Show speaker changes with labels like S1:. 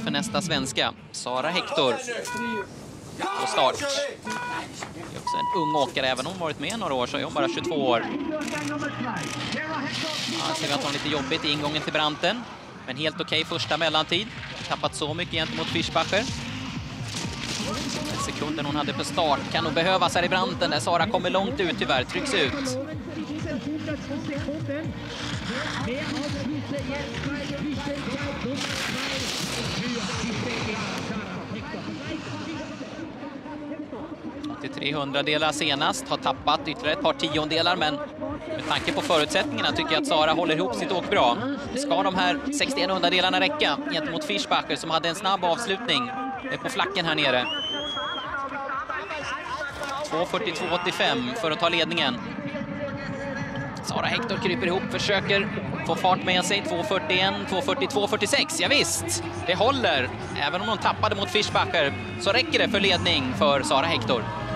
S1: för nästa svenska. Sara Hector på start. Det är också en ung åkare, även om hon varit med några år så är hon bara 22 år. Ja, ser vi att hon lite jobbigt i ingången till branten. Men helt okej första mellantid. Tappat så mycket gentemot Fischbacher. Sekunden hon hade på start kan nog behövas här i branten där Sara kommer långt ut tyvärr, trycks ut. Till 300 delar senast, har tappat ytterligare ett par tiondelar, men med tanke på förutsättningarna tycker jag att Sara håller ihop sitt åk bra. Ska de här 61 delarna räcka gentemot Fischbacher som hade en snabb avslutning på flacken här nere. 2:42,85 för att ta ledningen. Sara Hector kryper ihop, försöker få fart med sig. 2:41, 2:42,46. Ja visst, det håller. Även om hon tappade mot Fischbacher så räcker det för ledning för Sara Hector.